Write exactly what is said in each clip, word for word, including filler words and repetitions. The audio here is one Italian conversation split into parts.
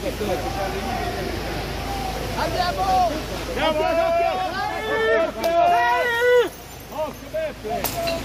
Andiamo! Andiamo! Occhio Beppe!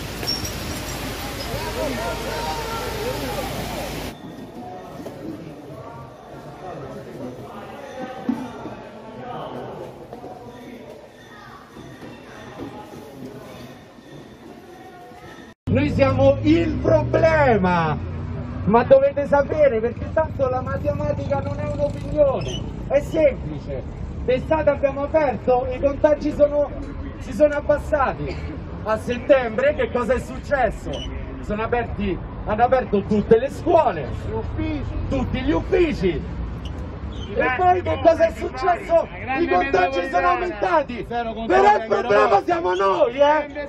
Noi siamo il problema, ma dovete sapere, perché tanto la matematica non è un'opinione, è semplice. D'estate abbiamo aperto, i contagi sono, si sono abbassati. A settembre che cosa è successo? Sono aperti, hanno aperto tutte le scuole, tutti gli uffici. E poi che cosa è successo? I contagi sono aumentati. Però il problema siamo noi, eh!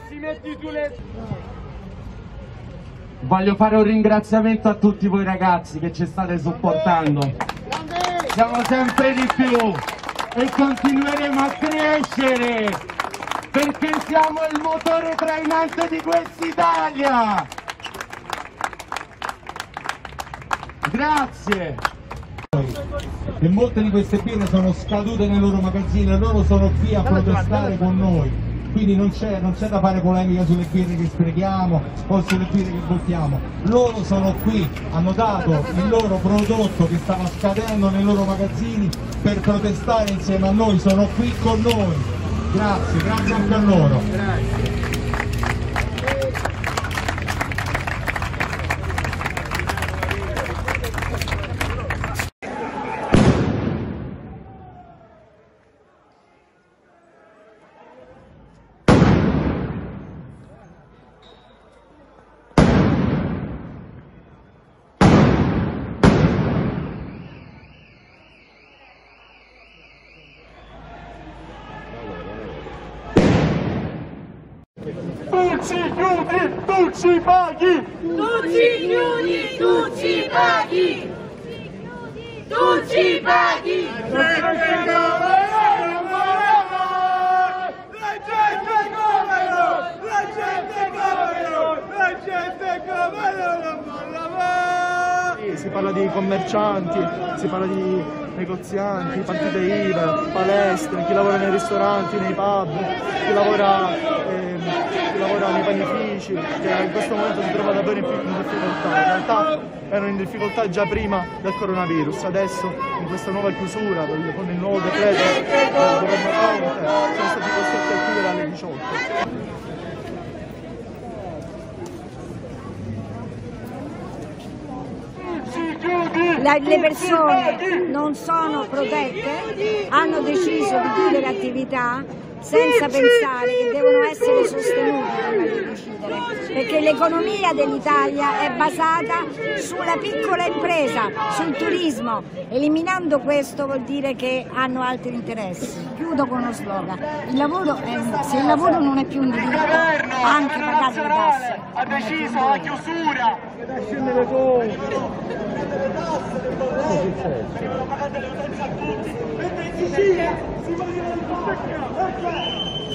Voglio fare un ringraziamento a tutti voi ragazzi che ci state supportando. Siamo sempre di più e continueremo a crescere perché siamo il motore trainante di quest'Italia. Grazie. E molte di queste birre sono scadute nei loro magazzini e loro sono qui a protestare con noi. Quindi non c'è da fare polemica sulle birre che sprechiamo o sulle birre che buttiamo. Loro sono qui, hanno dato il loro prodotto che stava scadendo nei loro magazzini per protestare insieme a noi, sono qui con noi. Grazie, grazie anche a loro. Grazie. Tu ci chiudi, tu ci paghi! Tu ci chiudi, tu ci paghi! Tu ci paghi! La gente come noi! La gente come noi! La gente come noi! La gente come noi non molla mai! Si parla di commercianti, si parla di negozianti, partite I V A, palestre, chi lavora nei ristoranti, nei pub, chi lavora, eh, chi lavora nei panifici, che in questo momento si trova davvero in difficoltà. In realtà erano in difficoltà già prima del coronavirus, adesso in questa nuova chiusura, con il nuovo decreto del governo Conte, sono stati costretti a chiudere alle diciotto. La, le persone non sono protette, hanno deciso di chiudere attività senza pensare che devono essere sostenute prima di decidere, perché l'economia dell'Italia è basata sulla piccola impresa, sul turismo. Eliminando questo vuol dire che hanno altri interessi. Chiudo con uno slogan: il lavoro è, se il lavoro non è più un diritto, anche pagate le tasse. Ha deciso la chiusura! Vengono pagate le tasse a tutti! E in Sicilia si vogliono rispecchiare!